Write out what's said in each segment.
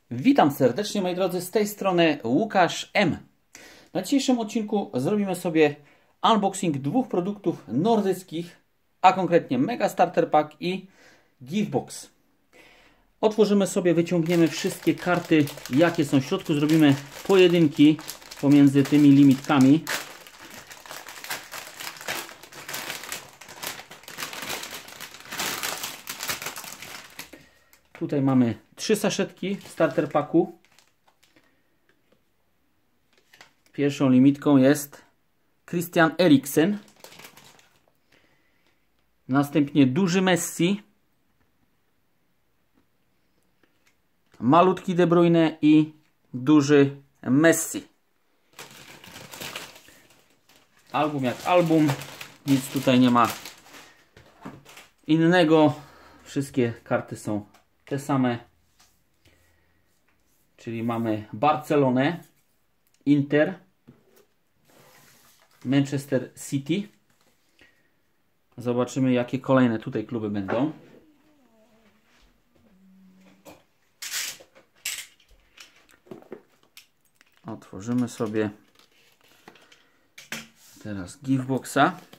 Witam serdecznie, moi drodzy, z tej strony Łukasz M. Na dzisiejszym odcinku zrobimy sobie unboxing dwóch produktów nordyckich, a konkretnie Mega Starter Pack i Giftbox. Otworzymy sobie, wyciągniemy wszystkie karty, jakie są w środku, zrobimy pojedynki pomiędzy tymi limitkami. Tutaj mamy 3 saszetki starter packu. Pierwszą limitką jest Christian Eriksen. Następnie duży Messi. Malutki De Bruyne i duży Messi. Album jak album. Nic tutaj nie ma innego. Wszystkie karty są te same, czyli mamy Barcelonę, Inter, Manchester City. Zobaczymy, jakie kolejne tutaj kluby będą. Otworzymy sobie teraz Giftboxa.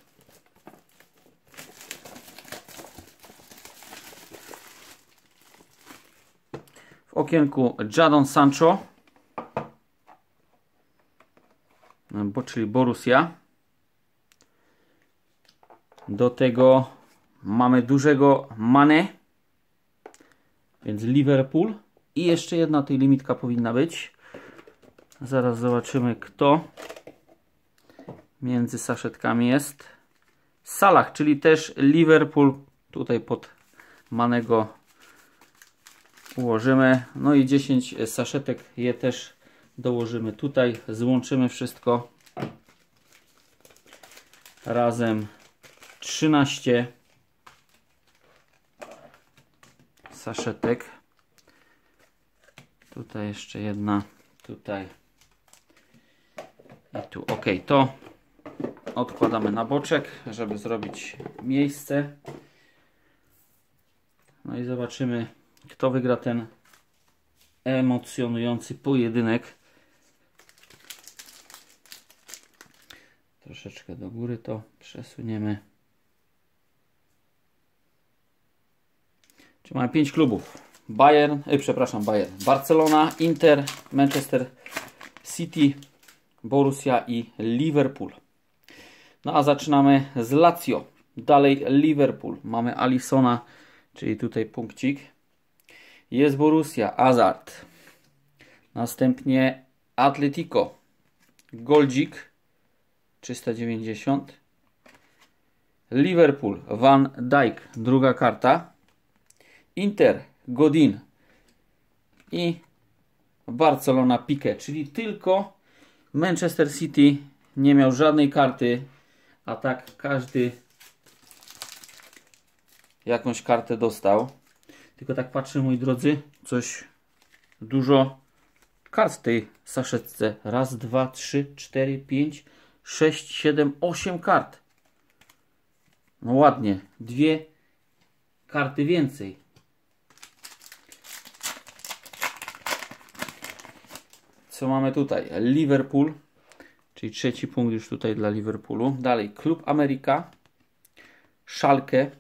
W okienku Jadon Sancho, czyli Borussia. Do tego mamy dużego Mane, więc Liverpool. I jeszcze jedna tej limitka powinna być. Zaraz zobaczymy, kto między saszetkami jest. Salah, czyli też Liverpool. Tutaj pod Manego ułożymy. No i 10 saszetek je też dołożymy tutaj. Złączymy wszystko. Razem 13 saszetek. Tutaj jeszcze jedna. Tutaj i tu. Ok, to odkładamy na boczek, żeby zrobić miejsce. No i zobaczymy, kto wygra ten emocjonujący pojedynek. Troszeczkę do góry to przesuniemy. Czyli mamy 5 klubów. Barcelona, Inter, Manchester City, Borussia i Liverpool. No a zaczynamy z Lazio. Dalej Liverpool. Mamy Alissona, czyli tutaj punkcik. Jest Borussia, Hazard. Następnie Atletico, Goldzik, 390. Liverpool, Van Dijk, druga karta. Inter, Godin i Barcelona, Piqué, czyli tylko Manchester City nie miał żadnej karty, a tak każdy jakąś kartę dostał. Tylko tak patrzę, moi drodzy, coś dużo kart w tej saszetce. Raz, 2, 3, 4, 5, 6, 7, 8 kart. No ładnie. 2 karty więcej. Co mamy tutaj? Liverpool, czyli trzeci punkt już tutaj dla Liverpoolu. Dalej Klub Ameryka, Schalke.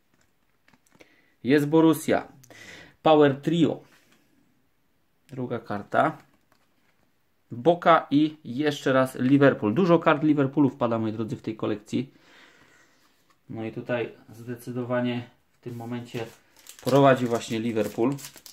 Jest Borussia, Power Trio, druga karta, Boca i jeszcze raz Liverpool. Dużo kart Liverpoolu wpada, moi drodzy, w tej kolekcji. No i tutaj zdecydowanie w tym momencie prowadzi właśnie Liverpool.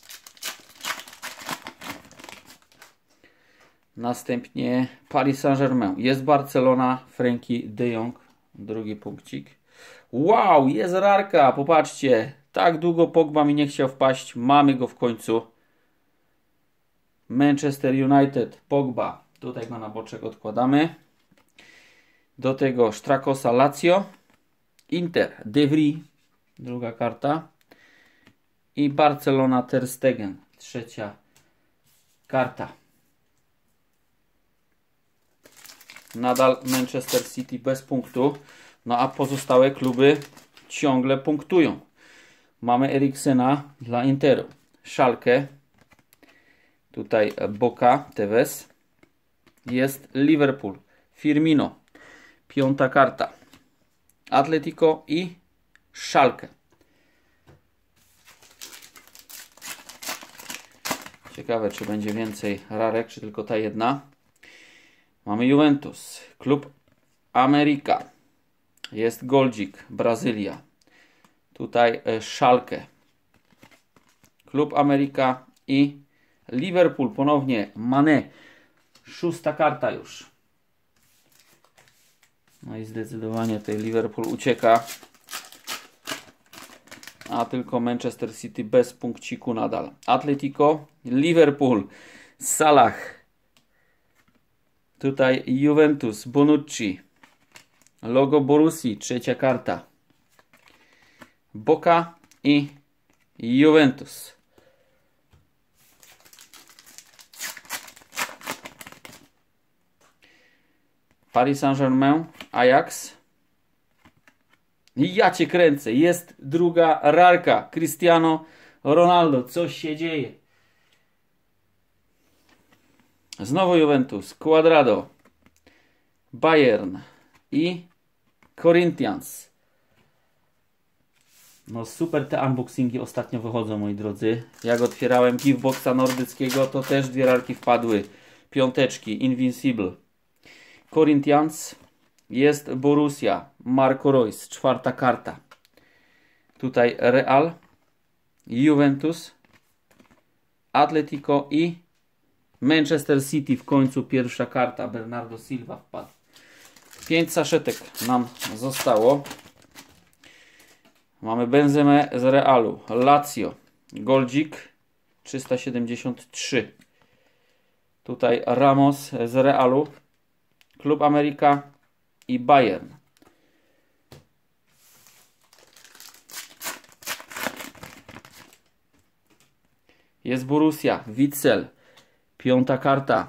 Następnie Paris Saint-Germain. Jest Barcelona, Frenkie de Jong, drugi punkcik. Wow, jest rarka, popatrzcie. Tak długo Pogba mi nie chciał wpaść. Mamy go w końcu. Manchester United, Pogba. Tutaj go na boczek odkładamy. Do tego Strakosa, Lazio. Inter, De Vrij, druga karta. I Barcelona, Ter Stegen, trzecia karta. Nadal Manchester City bez punktu. No a pozostałe kluby ciągle punktują. Mamy Eriksena dla Interu. Schalke. Tutaj Boca, Tevez. Jest Liverpool, Firmino. 5. karta. Atletico i Schalke. Ciekawe, czy będzie więcej rarek, czy tylko ta jedna. Mamy Juventus, Klub Amerika. Jest Goldzik, Brazylia. Tutaj Schalke, Klub Amerika i Liverpool. Ponownie Mané. 6. karta już. No i zdecydowanie tutaj Liverpool ucieka. A tylko Manchester City bez punkciku nadal. Atletico, Liverpool, Salah. Tutaj Juventus, Bonucci. Logo Borussii, 3. karta. Boca i Juventus. Paris Saint-Germain, Ajax. I ja cię kręcę. Jest druga rarka. Cristiano Ronaldo. Coś się dzieje. Znowu Juventus, Cuadrado, Bayern i Corinthians. No super te unboxingi ostatnio wychodzą, moi drodzy. Jak otwierałem giftboxa nordyckiego, to też 2 rarki wpadły. 5. Invincible. Corinthians. Jest Borussia, Marco Reus, 4. karta. Tutaj Real, Juventus, Atletico i Manchester City. W końcu 1. karta. Bernardo Silva wpadł. 5 saszetek nam zostało. Mamy Benzemę z Realu, Lazio, Goldzik 373. Tutaj Ramos z Realu, Klub Amerika i Bayern. Jest Borussia, Witsel, 5. karta.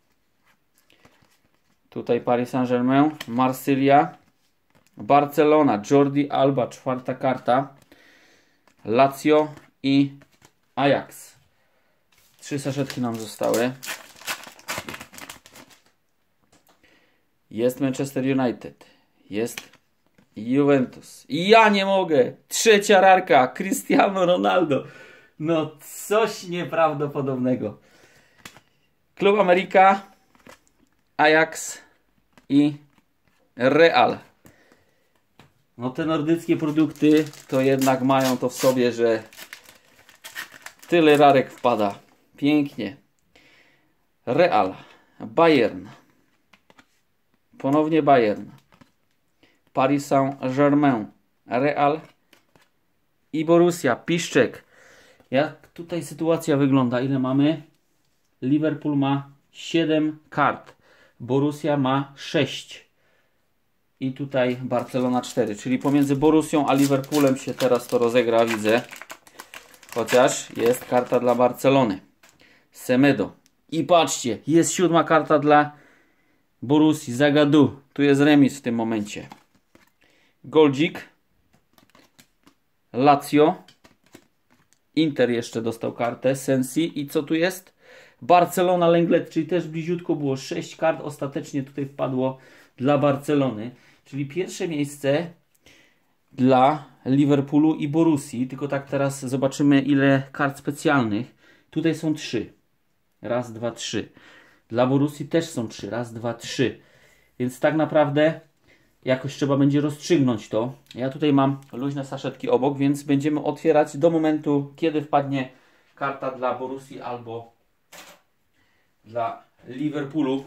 Tutaj Paris Saint-Germain, Marsylia, Barcelona, Jordi Alba, 4. karta. Lazio i Ajax. 3 saszetki nam zostały. Jest Manchester United. Jest Juventus. I ja nie mogę. 3. rarka. Cristiano Ronaldo. No coś nieprawdopodobnego. Klub Amerika, Ajax i Real. No te nordyckie produkty to jednak mają to w sobie, że tyle rarek wpada. Pięknie. Real, Bayern. Ponownie Bayern. Paris Saint-Germain, Real i Borussia. Piszczek. Jak tutaj sytuacja wygląda? Ile mamy? Liverpool ma 7 kart. Borussia ma 6. I tutaj Barcelona 4. Czyli pomiędzy Borussią a Liverpoolem się teraz to rozegra, widzę. Chociaż jest karta dla Barcelony. Semedo. I patrzcie, jest 7. karta dla Borussii. Zagadou. Tu jest remis w tym momencie. Goldzik. Lazio. Inter jeszcze dostał kartę. Sensi. I co tu jest? Barcelona Lenglet, czyli też bliziutko było. 6 kart ostatecznie tutaj wpadło dla Barcelony. Czyli pierwsze miejsce dla Liverpoolu i Borussii. Tylko tak teraz zobaczymy, ile kart specjalnych. Tutaj są 3. Raz, 2, 3. Dla Borussii też są 3. Raz, 2, 3. Więc tak naprawdę jakoś trzeba będzie rozstrzygnąć to. Ja tutaj mam luźne saszetki obok, więc będziemy otwierać do momentu, kiedy wpadnie karta dla Borussii albo dla Liverpoolu.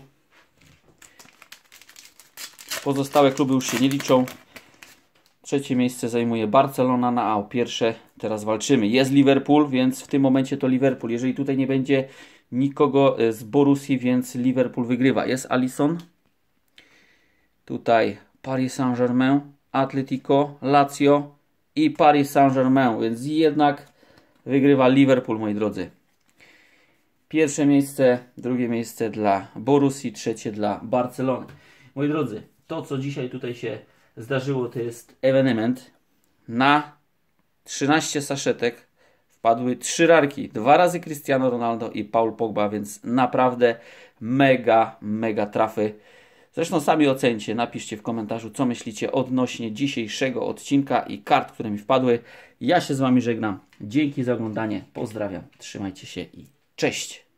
Pozostałe kluby już się nie liczą. 3. miejsce zajmuje Barcelona na A. Pierwsze teraz walczymy. Jest Liverpool, więc w tym momencie to Liverpool. Jeżeli tutaj nie będzie nikogo z Borussii, więc Liverpool wygrywa. Jest Alisson. Tutaj Paris Saint-Germain, Atletico, Lazio i Paris Saint-Germain. Więc jednak wygrywa Liverpool, moi drodzy. Pierwsze miejsce, drugie miejsce dla Borussii, 3. dla Barcelony. Moi drodzy, to co dzisiaj tutaj się zdarzyło, to jest ewenement. Na 13 saszetek wpadły 3 rarki. 2 razy Cristiano Ronaldo i Paul Pogba, więc naprawdę mega trafy. Zresztą sami ocencie, napiszcie w komentarzu, co myślicie odnośnie dzisiejszego odcinka i kart, które mi wpadły. Ja się z Wami żegnam. Dzięki za oglądanie, pozdrawiam, trzymajcie się i cześć!